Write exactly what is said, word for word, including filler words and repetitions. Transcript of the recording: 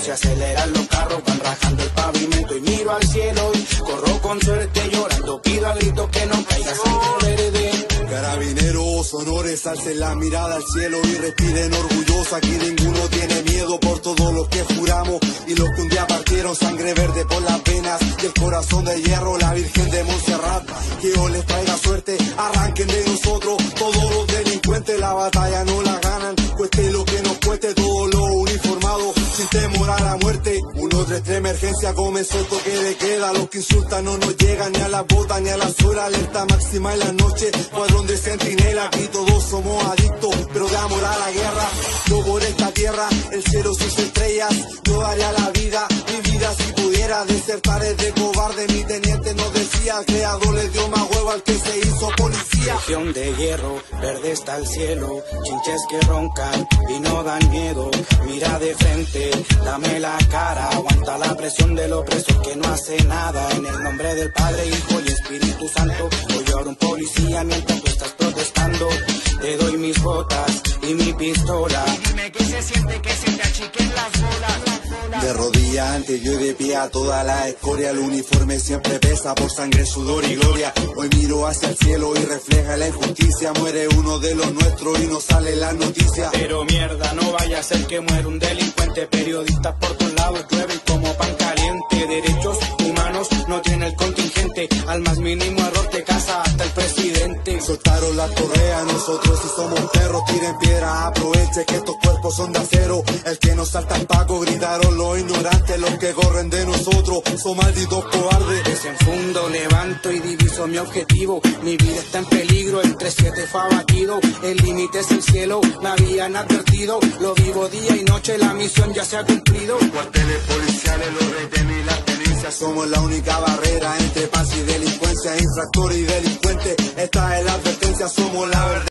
se aceleran los carros, van rajando el pavimento y miro al cielo y corro con suerte llorando, pido a gritos que no caiga sangre verde. Carabineros, honores, alcen la mirada al cielo y respiren orgullosos. Aquí ninguno tiene miedo por todos los que juramos y los que un día partieron, sangre verde por las venas y el corazón de hierro, la Virgen de Montserrat. Que hoy les traiga suerte, arranquen de nosotros todos los delincuentes. La batalla no la ganan, cueste lo que nos cueste, todos los uniformados sin temor a la muerte. Uno, tres, tres, emergencia, comenzó el toque de queda. Los que insultan no nos llegan ni a las botas ni a las horas. Alerta máxima en la noche, cuadrón de centinela. Aquí todos somos adictos, pero de amor a la guerra. Yo por esta tierra, el cielo sus estrellas. Yo daría la vida, mi vida si pudiera. Desertar es de cobarde, mi teniente nos decía. El creador le dio más huevo al que se hizo policía. Región de hierro, verde está el cielo, chinches que roncan y no dan miedo. Mira de frente, dame la cara, aguanta la presión del opresor que no hace nada. En el nombre del Padre, Hijo y Espíritu Santo, hoy llora un policía mientras tú estás protestando. Te doy mis botas y mi pistola. Y dime qué se siente, que se te achiquen las bolas. De rodillas ante yo y de pie a toda la escoria. El uniforme siempre pesa por sangre, sudor y gloria. Hoy miro hacia el cielo y refleja la injusticia. Muere uno de los nuestros y no sale la noticia. Pero mierda, no vaya a ser que muera un delincuente. Periodistas por todos lados llueven como pan caliente. Derechos humanos no tiene el contingente. Al más mínimo error te casa hasta el presidente. Soltaron la correa, nosotros si somos perros. Tiren piedra, aproveche que estos cuerpos son de acero. El que nos salta el paco, gritaron los ignorantes. Los que corren de nosotros son malditos cobardes. Desenfundo, levanto y diviso mi objetivo. Mi vida está en peligro, el tres siete fue abatido. El límite es el cielo, me habían advertido. Lo vivo día y noche, la misión ya se ha cumplido. Cuarteles policiales, los retenes y las tenencias. Somos la única barrera entre paz y delincuencia. Infractor y delincuente, esta es la advertencia, somos la verdad.